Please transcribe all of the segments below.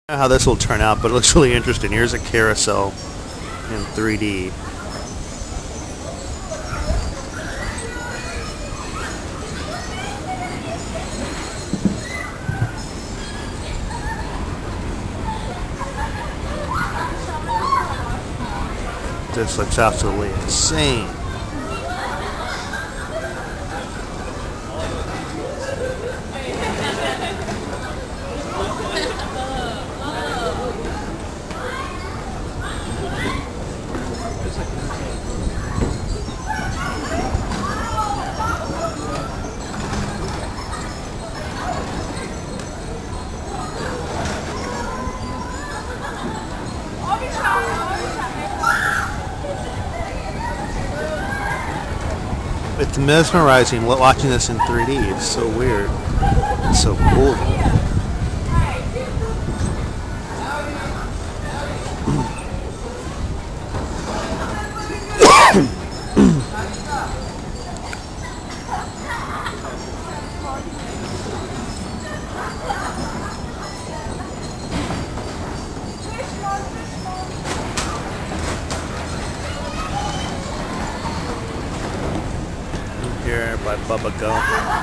I don't know how this will turn out, but it looks really interesting. Here's a carousel in 3D. This looks absolutely insane. It's mesmerizing watching this in 3D. It's so weird. It's so cool. Here by Bubba Gump.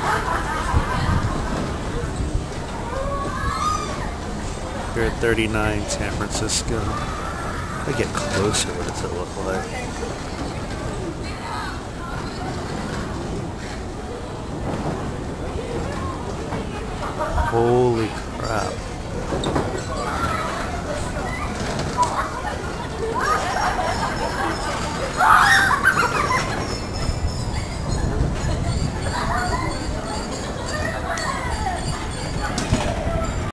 Here at 39 San Francisco. If I get closer, what does it look like? Holy crap.